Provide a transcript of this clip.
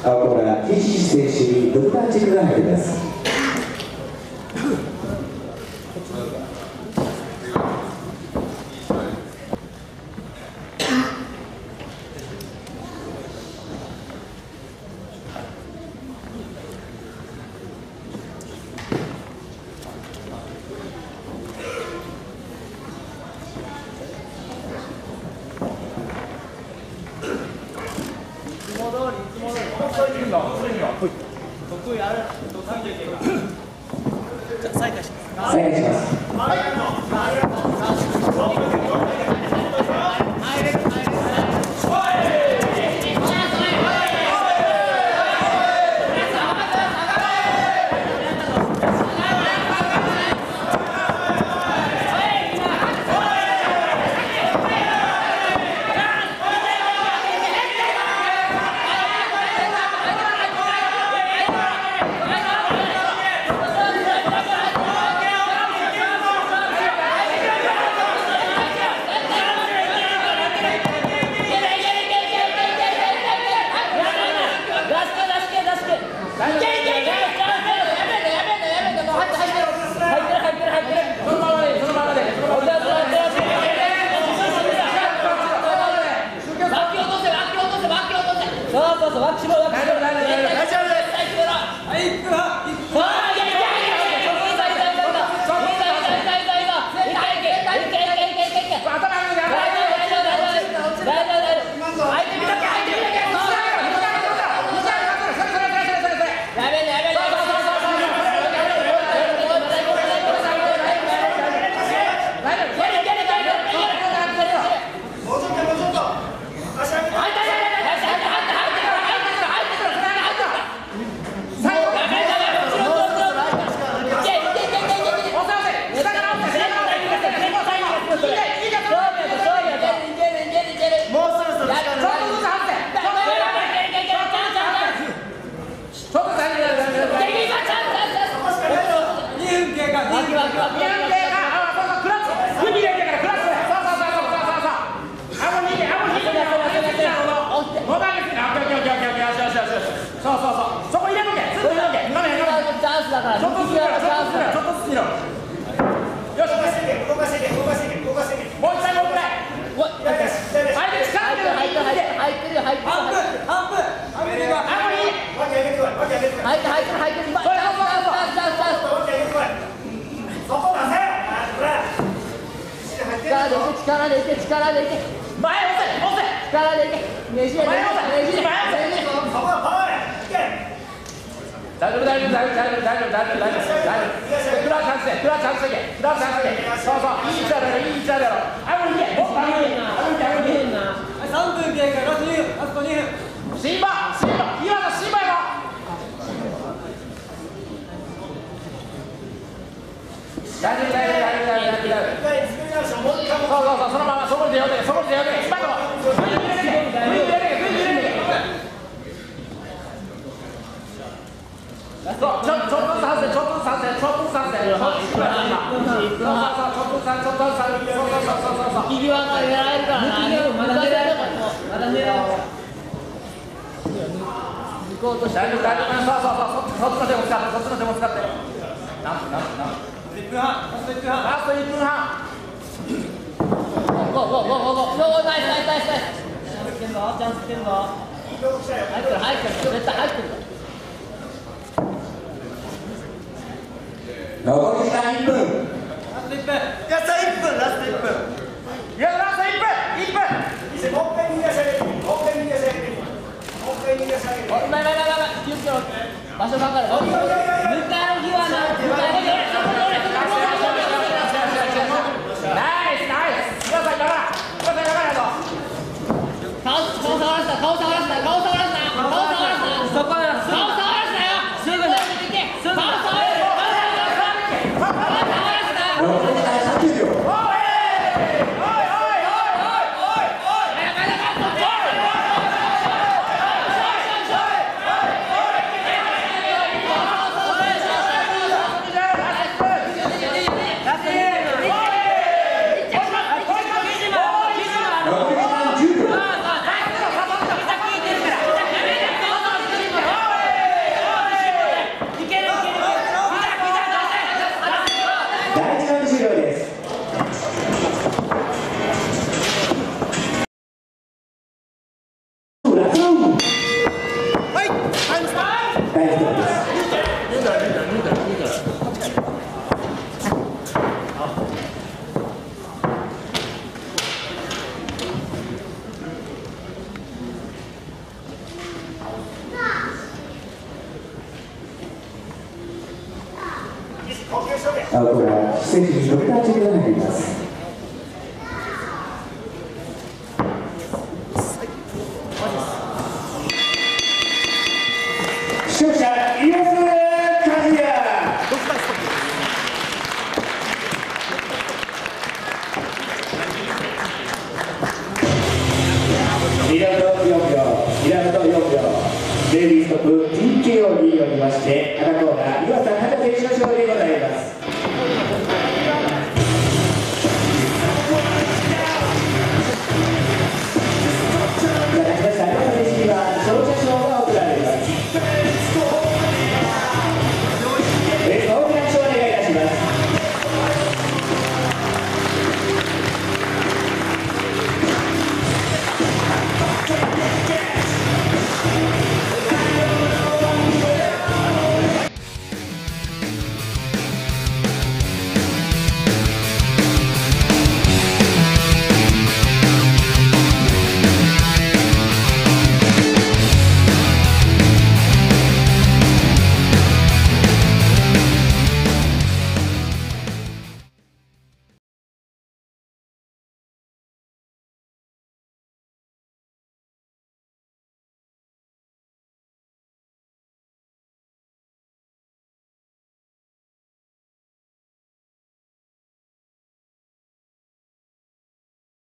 青コーナー、岸選手にドクターチェックが入ります。 再開します。 再開します。 力でいけ、力でいけ、前押せ、押せ、力でいけ、ねじれ、ねじれ、そこはパワーで、大丈夫、大丈夫、大丈夫、大丈夫、大丈夫、大丈夫、大丈夫、クラチャンスで、クラチャンスで、クラチャンスで、そうそう、いい位置だろ、いい位置だろ、あごにいけ、もっとあごにいけ、あごにいけ、あごにいけ、3分経過、ラスト2分、ラスト2分、シンバ、シンバ、今のシンバよ。大丈夫、大丈夫、大丈夫、大丈夫、大丈夫。そうそうそう、そのままそこで出ようで、そこで出ようで、今のそう、ちょっとずつ外せ、ちょっとずつ外せ、ちょっとずつ外せ、そうそうそう、ちょっとずつ外せ、そうそうそう、引き際が狙えるからな、まだ狙えるから、まだ狙えるから。向こうとして、大丈夫、大丈夫、そうそうそう、そっちの手も使って、そっちの手も使って。何分、1分半、ラスト1分半、ラスト1分半。ゴー、ナイス、ナイス、ナイス。チャンス来てんぞ、チャンス来てんぞ。入ってる、入ってる、絶対入ってる。 残り時間1分。 ラスト1分。ラスト1分、ラスト1分。 いや、ラスト1分、1分。もう一回逃がし上げて、もう一回逃がし上げて。もう一回逃がし上げて。気をつけろ。場所かかる。向かう際な。顔触らすな、そこだ、顔触らすなよ、すぐね、顔触らすな。 ラストはい、タイムスタート。 タイムストップです。アウトは施設にドクターチェックが入ります。勝者イエスカズヤ。2ラウンド4秒、2ラウンド4秒、レディーストップ TKO によりまして赤コーナー岩佐隆選手の勝利でございます。